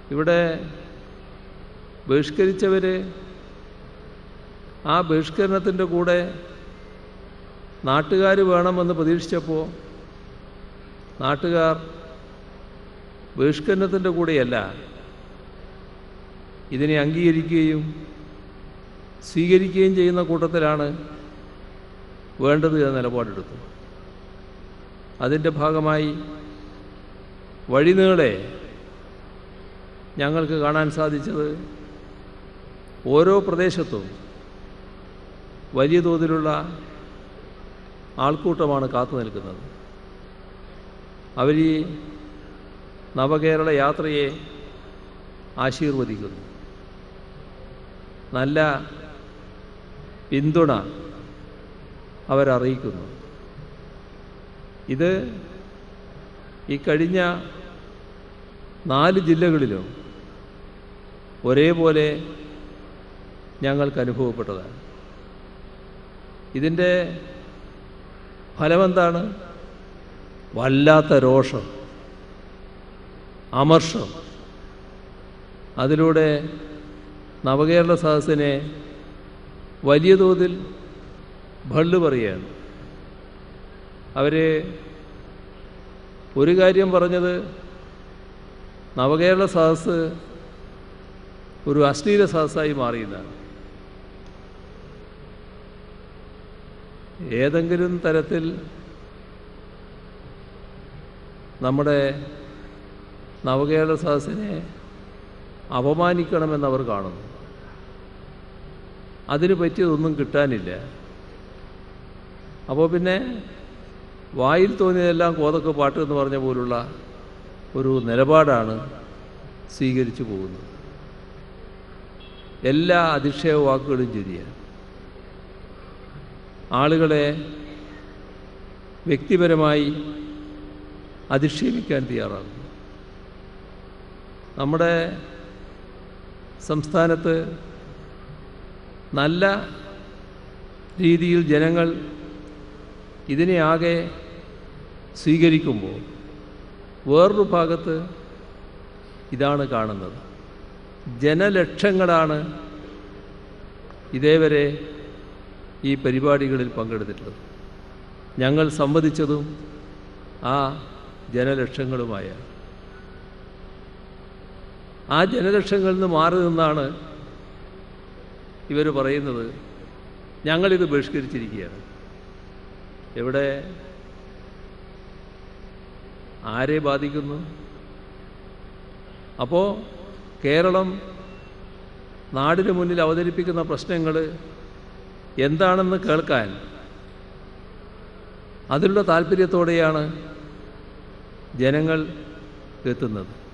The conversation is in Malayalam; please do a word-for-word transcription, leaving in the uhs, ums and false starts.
ഇവിടെ ബഹിഷ്കരിച്ചവർ ആ ബഹിഷ്കരണത്തിൻ്റെ കൂടെ നാട്ടുകാർ വേണമെന്ന് പ്രതീക്ഷിച്ചപ്പോൾ നാട്ടുകാർ ബഹിഷ്കരണത്തിൻ്റെ കൂടെയല്ല ഇതിനെ അംഗീകരിക്കുകയും സ്വീകരിക്കുകയും ചെയ്യുന്ന കൂട്ടത്തിലാണ് വേണ്ടത് എന്ന നിലപാടെടുത്തു. അതിൻ്റെ ഭാഗമായി വഴിനീളെ ഞങ്ങൾക്ക് കാണാൻ സാധിച്ചത് ഓരോ പ്രദേശത്തും വലിയ തോതിലുള്ള ആൾക്കൂട്ടമാണ് കാത്തു നിൽക്കുന്നത്. അവർ ഈ നവകേരള യാത്രയെ ആശീർവദിക്കുന്നു. നല്ല പിന്തുണ അവരറിയിക്കുന്നു. ഇത് ഈ കഴിഞ്ഞ നാല് ജില്ലകളിലും ഒരേപോലെ ഞങ്ങൾക്ക് അനുഭവപ്പെട്ടതാണ്. ഇതിൻ്റെ ഫലമെന്താണ്? വല്ലാത്ത രോഷം, അമർഷം. അതിലൂടെ നവകേരള സദസ്സിനെ വലിയ തോതിൽ ഭള്ളു പറയുകയാണ്. അവർ ഒരു കാര്യം പറഞ്ഞത്, നവകേരള സദസ്സ് ഒരു അശ്ലീല സദസ്സായി മാറിയെന്നാണ്. ഏതെങ്കിലും തരത്തിൽ നമ്മുടെ നവകേരള സദസ്സിനെ അപമാനിക്കണമെന്നവർ കാണുന്നു. അതിന് പറ്റിയതൊന്നും കിട്ടാനില്ല. അപ്പോൾ പിന്നെ വായിൽ തോന്നിയതെല്ലാം കോതക്ക് പാട്ട് എന്ന് പറഞ്ഞ പോലുള്ള ഒരു നിലപാടാണ് സ്വീകരിച്ചു പോകുന്നത്. എല്ലാ അധിക്ഷേപ വാക്കുകളും ശരിയാണ്. ആളുകളെ വ്യക്തിപരമായി അധിക്ഷേപിക്കാൻ തയ്യാറാകുന്നു. നമ്മുടെ സംസ്ഥാനത്ത് നല്ല രീതിയിൽ ജനങ്ങൾ ഇതിനെ ആകെ സ്വീകരിക്കുമ്പോൾ വേറൊരു ഭാഗത്ത് ഇതാണ് കാണുന്നത്. ജനലക്ഷങ്ങളാണ് ഇതേവരെ ഈ പരിപാടികളിൽ പങ്കെടുത്തിട്ടുള്ളത്. ഞങ്ങൾ സംവദിച്ചതും ആ ജനലക്ഷങ്ങളുമായ ആ ജനലക്ഷങ്ങളിൽ നിന്ന് മാറി നിന്നാണ് ഇവർ പറയുന്നത് ഞങ്ങളിത് ബഹിഷ്കരിച്ചിരിക്കുകയാണ്. എവിടെ ആരെ ബാധിക്കുന്നു? അപ്പോൾ കേരളം നാടിന് മുന്നിൽ അവതരിപ്പിക്കുന്ന പ്രശ്നങ്ങൾ എന്താണെന്ന് കേൾക്കാൻ അതിലുള്ള താല്പര്യത്തോടെയാണ് ജനങ്ങൾ എത്തുന്നത്.